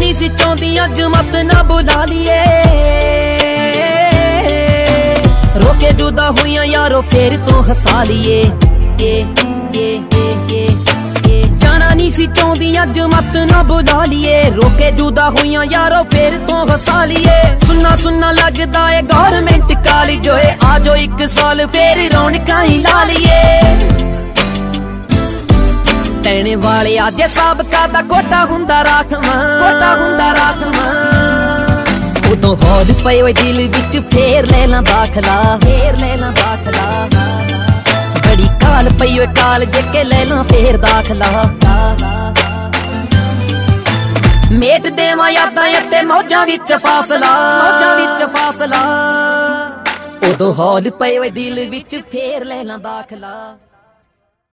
नहीं सी चाहती अज मत ना बुला लिए, रोके जुदा हुइयां यारो फिर तो हसा लिए। जाना नहीं सी चाहती अज मत ना बुला लिए, रोके जुदा हुइयां यारो फिर तो हसा लिए। सुनना सुनना लगदा है गवर्नमेंट कॉलेज होए, आजो एक साल फिर रौनकां ही ला लिए। देने वाले आज साबका दा कोटा हुंदा राखवां, कोटा हुंदा राखवां। उदों हौल पए होए दिल विच फेर ले ला दाखला, फेर ले ला दाखला। बड़ी काल पई होए काल जेके ले ला फेर दाखला। मेट देवां यादां अते मौजां विच फासला, मौजां विच फासला। उदों हौल पए होए दिल विच फेर ले ला दाखला।